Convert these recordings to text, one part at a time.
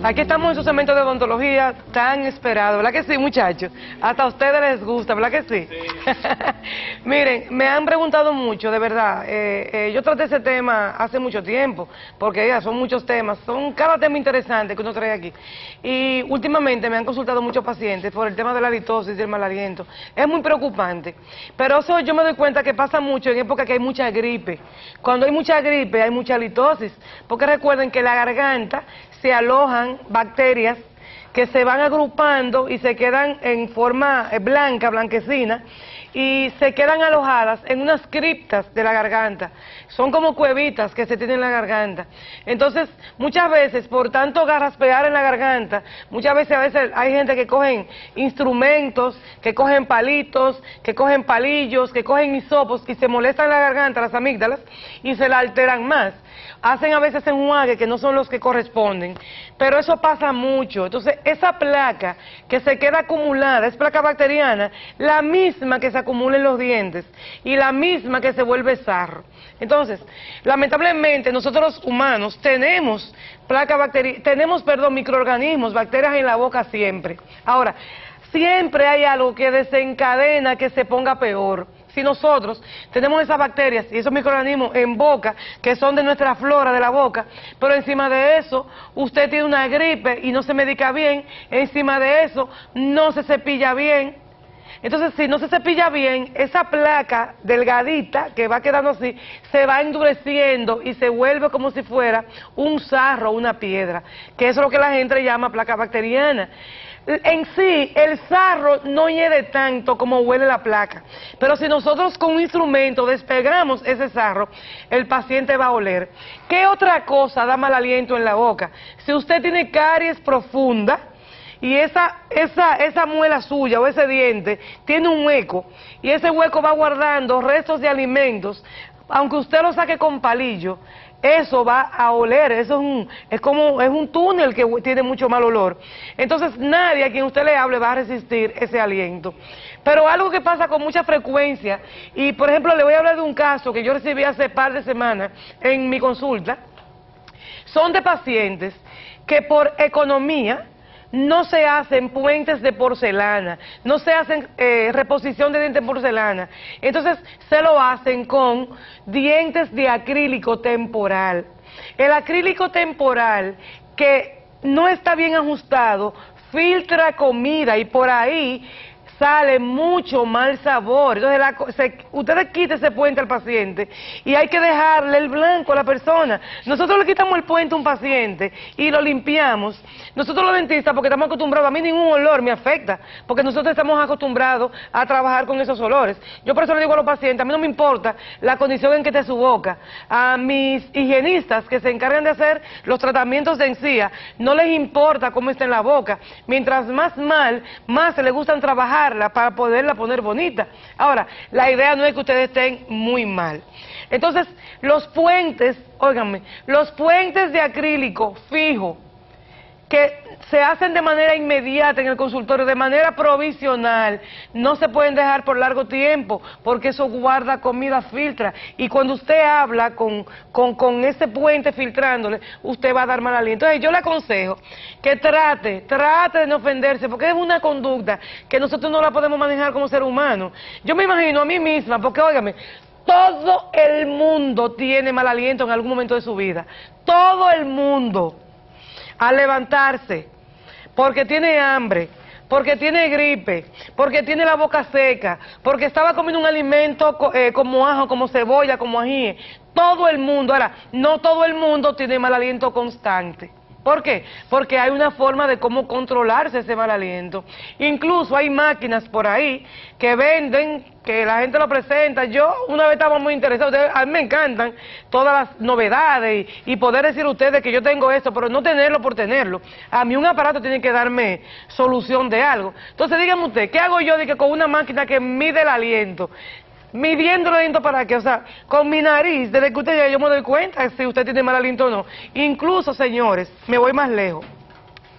Aquí estamos en su segmento de odontología tan esperado, ¿verdad que sí, muchachos? Hasta a ustedes les gusta, ¿verdad que sí? Sí. Miren, me han preguntado mucho, de verdad. Yo traté ese tema hace mucho tiempo, porque ya son muchos temas, son cada tema interesante que uno trae aquí. Y últimamente me han consultado muchos pacientes por el tema de la litosis y el mal aliento. Es muy preocupante, pero eso yo me doy cuenta que pasa mucho en época que hay mucha gripe. Cuando hay mucha gripe hay mucha litosis, porque recuerden que la garganta se alojan bacterias que se van agrupando y se quedan en forma blanca, blanquecina, y se quedan alojadas en unas criptas de la garganta. Son como cuevitas que se tienen en la garganta. Entonces, muchas veces, por tanto garraspear en la garganta, muchas veces hay gente que cogen instrumentos, que cogen palitos, que cogen palillos, que cogen hisopos y se molestan la garganta, las amígdalas, y se la alteran más. Hacen a veces enjuagues que no son los que corresponden, pero eso pasa mucho. Entonces, esa placa que se queda acumulada, es placa bacteriana, la misma que se acumula en los dientes y la misma que se vuelve sarro. Entonces, lamentablemente, nosotros los humanos tenemos microorganismos, bacterias en la boca siempre. Ahora, siempre hay algo que desencadena que se ponga peor. Si nosotros tenemos esas bacterias y esos microorganismos en boca, que son de nuestra flora de la boca, pero encima de eso, usted tiene una gripe y no se medica bien, encima de eso, no se cepilla bien. Entonces, si no se cepilla bien, esa placa delgadita, que va quedando así, se va endureciendo y se vuelve como si fuera un sarro, una piedra, que eso es lo que la gente llama placa bacteriana. En sí, el sarro no hiede tanto como huele la placa, pero si nosotros con un instrumento despegamos ese sarro, el paciente va a oler. ¿Qué otra cosa da mal aliento en la boca? Si usted tiene caries profunda y esa muela suya o ese diente tiene un hueco y ese hueco va guardando restos de alimentos, aunque usted lo saque con palillo, eso va a oler, es un túnel que tiene mucho mal olor. Entonces nadie a quien usted le hable va a resistir ese aliento. Pero algo que pasa con mucha frecuencia, y por ejemplo le voy a hablar de un caso que yo recibí hace par de semanas en mi consulta, son de pacientes que por economía no se hacen puentes de porcelana, no se hacen reposición de dientes de porcelana. Entonces se lo hacen con dientes de acrílico temporal. El acrílico temporal, que no está bien ajustado, filtra comida y por ahí sale mucho mal sabor. Entonces, ustedes quiten ese puente al paciente y hay que dejarle el blanco a la persona. Nosotros le quitamos el puente a un paciente y lo limpiamos. Nosotros los dentistas, porque estamos acostumbrados, a mí ningún olor me afecta, porque nosotros estamos acostumbrados a trabajar con esos olores. Yo por eso le digo a los pacientes, a mí no me importa la condición en que esté su boca. A mis higienistas que se encargan de hacer los tratamientos de encía, no les importa cómo está en la boca. Mientras más mal, más se les gustan trabajar para poderla poner bonita. Ahora, la idea no es que ustedes estén muy mal. Entonces, los puentes, óiganme, los puentes de acrílico fijo, que se hacen de manera inmediata en el consultorio, de manera provisional, no se pueden dejar por largo tiempo, porque eso guarda comida, filtra, y cuando usted habla con ese puente filtrándole, usted va a dar mal aliento. Entonces yo le aconsejo que trate de no ofenderse, porque es una conducta que nosotros no la podemos manejar como ser humano. Yo me imagino a mí misma, porque óigame, todo el mundo tiene mal aliento en algún momento de su vida, todo el mundo. Al levantarse, porque tiene hambre, porque tiene gripe, porque tiene la boca seca, porque estaba comiendo un alimento como ajo, como cebolla, como ají. Todo el mundo, ahora, no todo el mundo tiene mal aliento constante. ¿Por qué? Porque hay una forma de cómo controlarse ese mal aliento. Incluso hay máquinas por ahí que venden, que la gente lo presenta. Yo una vez estaba muy interesado, a mí me encantan todas las novedades y poder decir a ustedes que yo tengo esto, pero no tenerlo por tenerlo. A mí un aparato tiene que darme solución de algo. Entonces dígame usted, ¿qué hago yo de que con una máquina que mide el aliento? Midiendo el aliento para qué, o sea, con mi nariz, desde que usted llega yo me doy cuenta si usted tiene mal aliento o no. Incluso, señores, me voy más lejos.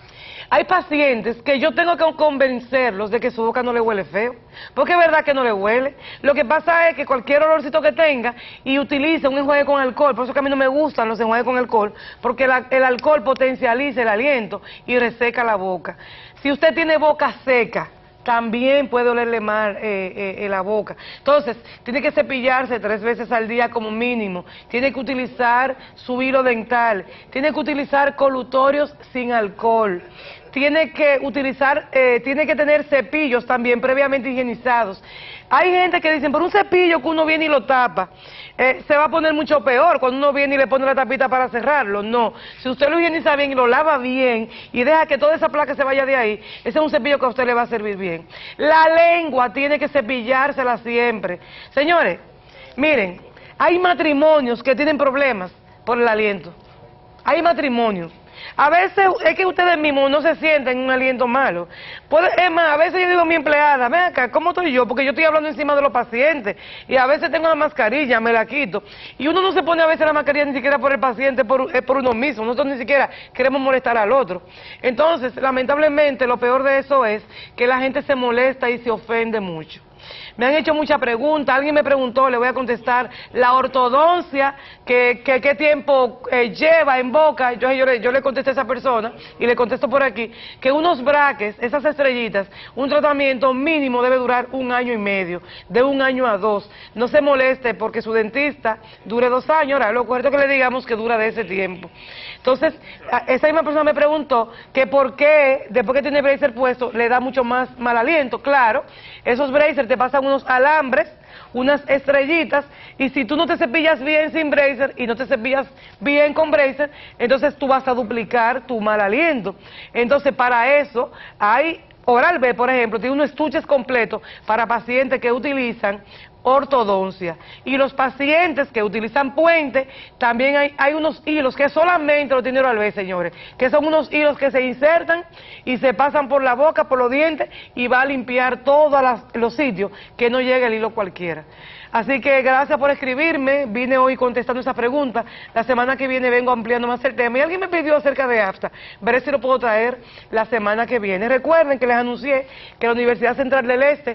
Hay pacientes que yo tengo que convencerlos de que su boca no le huele feo, porque es verdad que no le huele. Lo que pasa es que cualquier olorcito que tenga y utilice un enjuague con alcohol, por eso que a mí no me gustan los enjuagues con alcohol, porque el alcohol potencializa el aliento y reseca la boca. Si usted tiene boca seca, también puede olerle mal en la boca. Entonces, tiene que cepillarse 3 veces al día como mínimo. Tiene que utilizar su hilo dental. Tiene que utilizar colutorios sin alcohol. Tiene que utilizar, tiene que tener cepillos también previamente higienizados. Hay gente que dicen, por un cepillo que uno viene y lo tapa, se va a poner mucho peor cuando uno viene y le pone la tapita para cerrarlo. No, si usted lo higieniza bien y lo lava bien y deja que toda esa placa se vaya de ahí, ese es un cepillo que a usted le va a servir bien. La lengua tiene que cepillársela siempre. Señores, miren, hay matrimonios que tienen problemas por el aliento. Hay matrimonios. A veces es que ustedes mismos no se sienten un aliento malo. Es más, a veces yo digo a mi empleada, ven acá, ¿cómo estoy yo? Porque yo estoy hablando encima de los pacientes y a veces tengo la mascarilla, me la quito. Y uno no se pone a veces la mascarilla ni siquiera por el paciente, es por uno mismo. Nosotros ni siquiera queremos molestar al otro. Entonces, lamentablemente, lo peor de eso es que la gente se molesta y se ofende mucho. Me han hecho muchas preguntas, alguien me preguntó, le voy a contestar, la ortodoncia, ¿qué tiempo lleva en boca? Yo le contesté a esa persona, y le contesto por aquí, que unos braques, esas estrellitas, un tratamiento mínimo debe durar 1 año y medio, de 1 año a 2. No se moleste porque su dentista dure 2 años, ahora lo correcto que le digamos que dura de ese tiempo. Entonces, esa misma persona me preguntó que por qué, después que tiene bracer puesto, le da mucho más mal aliento. Claro, esos bracers te pasan unos alambres, unas estrellitas, y si tú no te cepillas bien sin bracer y no te cepillas bien con bracer, entonces tú vas a duplicar tu mal aliento. Entonces, para eso hay Oral-B, por ejemplo, tiene unos estuches completos para pacientes que utilizan ortodoncia. Y los pacientes que utilizan puente, también hay unos hilos que solamente lo tiene Oral-B, señores, que son unos hilos que se insertan y se pasan por la boca, por los dientes, y va a limpiar todos los sitios que no llegue el hilo cualquiera. Así que gracias por escribirme, vine hoy contestando esa pregunta, la semana que viene vengo ampliando más el tema, y alguien me pidió acerca de AFTA, veré si lo puedo traer la semana que viene. Recuerden que les anuncié que la Universidad Central del Este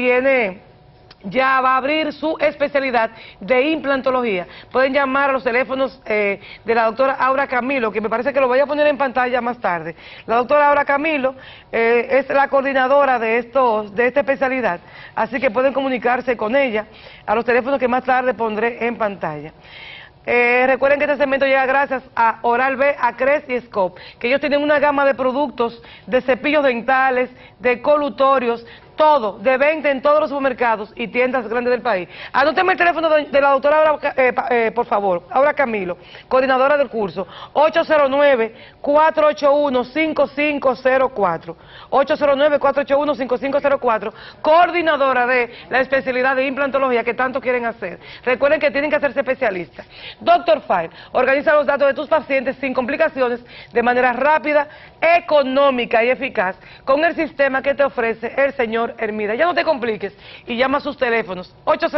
ya va a abrir su especialidad de implantología. Pueden llamar a los teléfonos de la doctora Aura Camilo, que me parece que lo voy a poner en pantalla más tarde. La doctora Aura Camilo es la coordinadora de esta especialidad, así que pueden comunicarse con ella a los teléfonos que más tarde pondré en pantalla. Recuerden que este segmento llega gracias a Oral-B, Acres y Scope, que ellos tienen una gama de productos, de cepillos dentales, de colutorios, todo, de venta en todos los supermercados y tiendas grandes del país. Anóteme el teléfono de la doctora Aura, por favor, Aura Camilo, coordinadora del curso, 809-481-5504, 809-481-5504, coordinadora de la especialidad de implantología que tanto quieren hacer. Recuerden que tienen que hacerse especialistas. Dr. File organiza los datos de tus pacientes sin complicaciones, de manera rápida, económica y eficaz, con el sistema que te ofrece el señor Hermida. Ya no te compliques y llama a sus teléfonos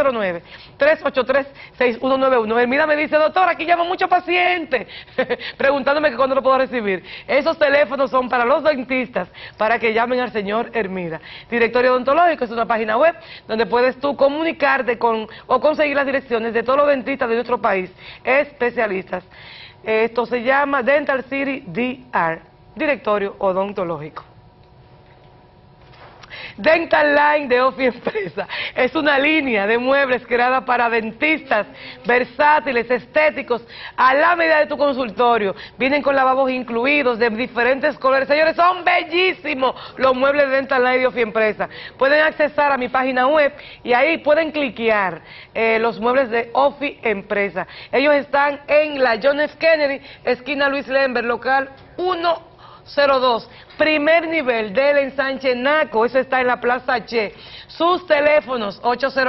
809-383-6191. Hermida me dice, doctor, aquí llaman muchos pacientes preguntándome que cuándo lo puedo recibir. Esos teléfonos son para los dentistas, para que llamen al señor Hermida. Directorio Odontológico es una página web donde puedes tú comunicarte o conseguir las direcciones de todos los dentistas de nuestro país, especialistas. Esto se llama Dental City DR, Directorio Odontológico. Dental Line de Ofi Empresa es una línea de muebles creada para dentistas versátiles, estéticos, a la medida de tu consultorio. Vienen con lavabos incluidos de diferentes colores. Señores, son bellísimos los muebles de Dental Line de Ofi Empresa. Pueden accesar a mi página web y ahí pueden cliquear los muebles de Ofi Empresa. Ellos están en la John F. Kennedy, esquina Luis Lember, local 102, primer nivel del ensanche Naco, eso está en la Plaza Che. Sus teléfonos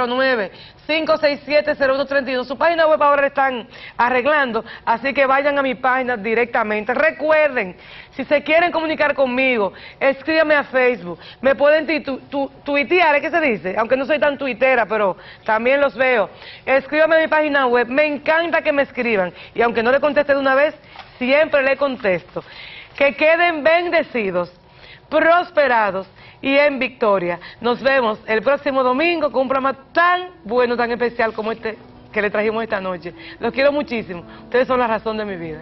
809-567-0132. Su página web ahora la están arreglando, así que vayan a mi página directamente. Recuerden, si se quieren comunicar conmigo, escríbanme a Facebook, me pueden tuitear, ¿es que se dice? Aunque no soy tan tuitera, pero también los veo. Escríbanme a mi página web, me encanta que me escriban, y aunque no le conteste de una vez, siempre le contesto. Que queden bendecidos, prosperados y en victoria. Nos vemos el próximo domingo con un programa tan bueno, tan especial como este que le trajimos esta noche. Los quiero muchísimo. Ustedes son la razón de mi vida.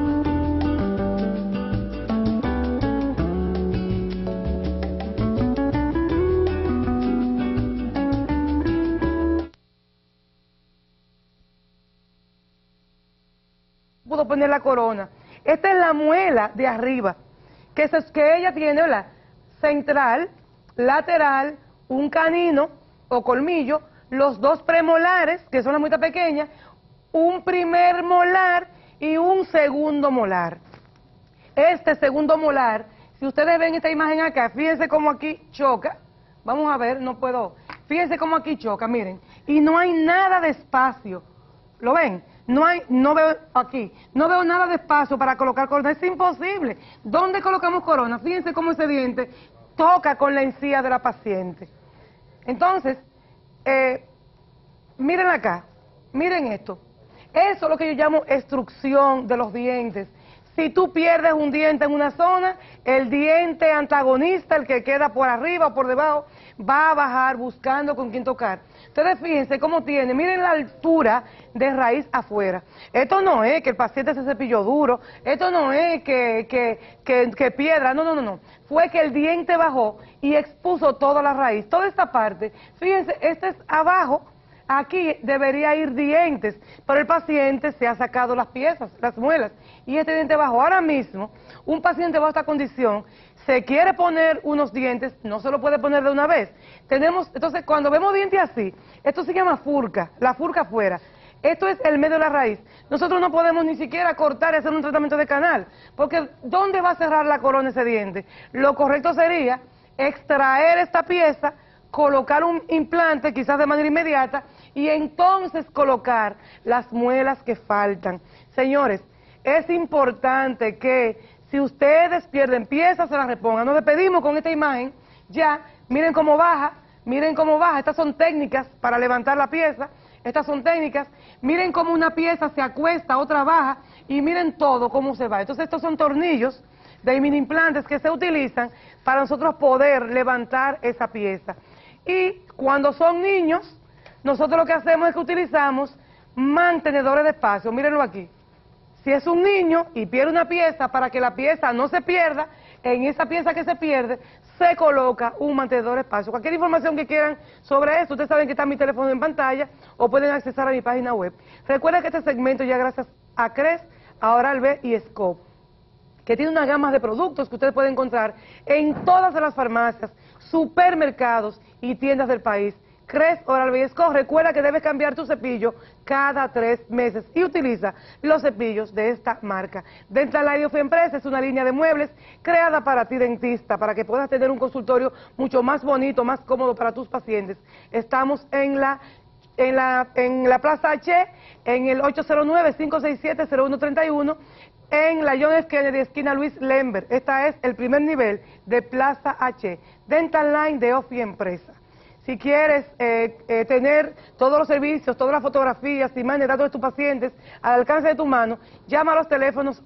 Pudo poner la corona. Esta es la muela de arriba, que ella tiene, ¿verdad? Central, lateral, un canino o colmillo, los dos premolares, que son las muelitas pequeñas, un primer molar y un segundo molar. Este segundo molar, si ustedes ven esta imagen acá, fíjense cómo aquí choca. Vamos a ver, no puedo. Fíjense cómo aquí choca, miren. Y no hay nada de espacio. ¿Lo ven? No veo aquí, no veo nada de espacio para colocar corona, es imposible. ¿Dónde colocamos corona? Fíjense cómo ese diente toca con la encía de la paciente. Entonces, miren acá, miren esto. Eso es lo que yo llamo extrusión de los dientes. Si tú pierdes un diente en una zona, el diente antagonista, el que queda por arriba o por debajo, va a bajar buscando con quién tocar. Ustedes fíjense cómo tiene, miren la altura de raíz afuera. Esto no es que el paciente se cepilló duro, esto no es que piedra, no. Fue que el diente bajó y expuso toda la raíz, toda esta parte. Fíjense, este es abajo. Aquí debería ir dientes, pero el paciente se ha sacado las piezas, las muelas, y este diente bajó. Ahora mismo, un paciente bajo esta condición, se quiere poner unos dientes, no se lo puede poner de una vez. Entonces, cuando vemos dientes así, esto se llama furca, la furca afuera. Esto es el medio de la raíz. Nosotros no podemos ni siquiera cortar y hacer un tratamiento de canal, porque ¿dónde va a cerrar la corona ese diente? Lo correcto sería extraer esta pieza, colocar un implante, quizás de manera inmediata, y entonces colocar las muelas que faltan. Señores, es importante que si ustedes pierden piezas, se las repongan. Nos despedimos con esta imagen. Ya, miren cómo baja, estas son técnicas para levantar la pieza, estas son técnicas. Miren cómo una pieza se acuesta, otra baja, y miren todo cómo se va. Entonces estos son tornillos de mini implantes que se utilizan para nosotros poder levantar esa pieza. Y cuando son niños, nosotros lo que hacemos es que utilizamos mantenedores de espacio. Mírenlo aquí. Si es un niño y pierde una pieza, para que la pieza no se pierda, en esa pieza que se pierde, se coloca un mantenedor de espacio. Cualquier información que quieran sobre esto, ustedes saben que está mi teléfono en pantalla o pueden accesar a mi página web. Recuerden que este segmento ya gracias a CRES, a Oral-B y Scope, que tiene una gama de productos que ustedes pueden encontrar en todas las farmacias, supermercados y tiendas del país. CRES, Oral-B y Scope. Recuerda que debes cambiar tu cepillo cada 3 meses y utiliza los cepillos de esta marca. Dental Line of Empresa es una línea de muebles creada para ti, dentista, para que puedas tener un consultorio mucho más bonito, más cómodo para tus pacientes. Estamos en la Plaza H, en el 809-567-0131, en la John F. Kennedy, esquina Luis Lembert. Este es el primer nivel de Plaza H, Dental Line de Ofi Empresa. Si quieres tener todos los servicios, todas las fotografías, imágenes, datos de tus pacientes al alcance de tu mano, llama a los teléfonos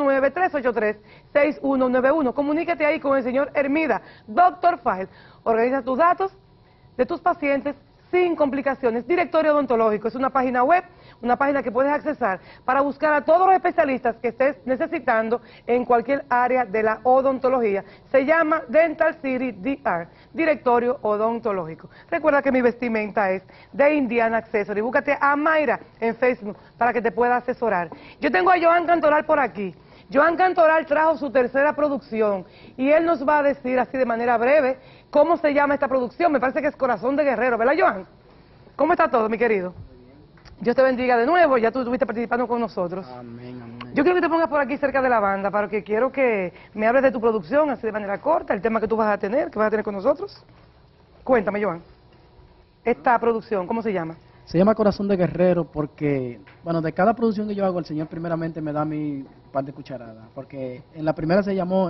809-383-6191. Comunícate ahí con el señor Hermida, Dr. File. Organiza tus datos de tus pacientes sin complicaciones. Directorio Odontológico es una página web, una página que puedes accesar para buscar a todos los especialistas que estés necesitando en cualquier área de la odontología. Se llama Dental City DR, Directorio Odontológico. Recuerda que mi vestimenta es de Indiana Accessory. Búscate a Mayra en Facebook para que te pueda asesorar. Yo tengo a Joan Cantoral por aquí. Joan Cantoral trajo su tercera producción y él nos va a decir así de manera breve cómo se llama esta producción. Me parece que es Corazón de Guerrero, ¿verdad, Joan? ¿Cómo está todo, mi querido? Dios te bendiga de nuevo, ya tú estuviste participando con nosotros. Amén, amén. Yo quiero que te pongas por aquí cerca de la banda, para que quiero que me hables de tu producción, así de manera corta, el tema que tú vas a tener, con nosotros. Cuéntame, Joan. Esta producción, ¿cómo se llama? Se llama Corazón de Guerrero porque, bueno, de cada producción que yo hago, el Señor primeramente me da mi par de cucharadas. Porque en la primera se llamó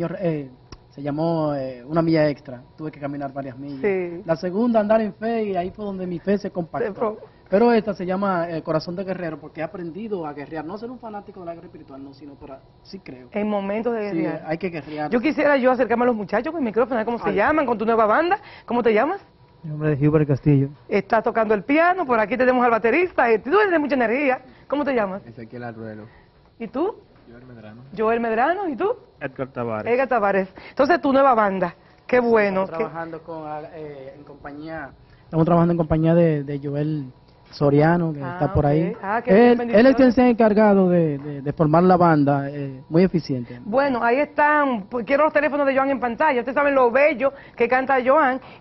Una Milla Extra. Tuve que caminar varias millas. Sí. La segunda, Andar en Fe, y ahí fue donde mi fe se compactó. Pero esta se llama Corazón de Guerrero porque he aprendido a guerrear. No ser un fanático de la guerra espiritual, no, sino por sí creo. En momentos de Sí, guerrear. hay que guerrear. Yo quisiera acercarme a los muchachos con el micrófono, a ver cómo se llaman, con tu nueva banda. ¿Cómo te llamas? Mi nombre es Hubert Castillo. Estás tocando el piano, por aquí tenemos al baterista. Tú eres de mucha energía. ¿Cómo te llamas? Ezequiel Arruelo. ¿Y tú? Joel Medrano. Joel Medrano. ¿Y tú? Edgar Tavares. Edgar Tavares. Entonces, tu nueva banda. Qué bueno. Estamos trabajando en compañía. Estamos trabajando en compañía de Joel Soriano, que está por ahí. Ah, qué bien, Él es quien se ha encargado de formar la banda, muy eficiente. Bueno, ahí están. Pues, quiero los teléfonos de Joan en pantalla. Ustedes saben lo bello que canta Joan.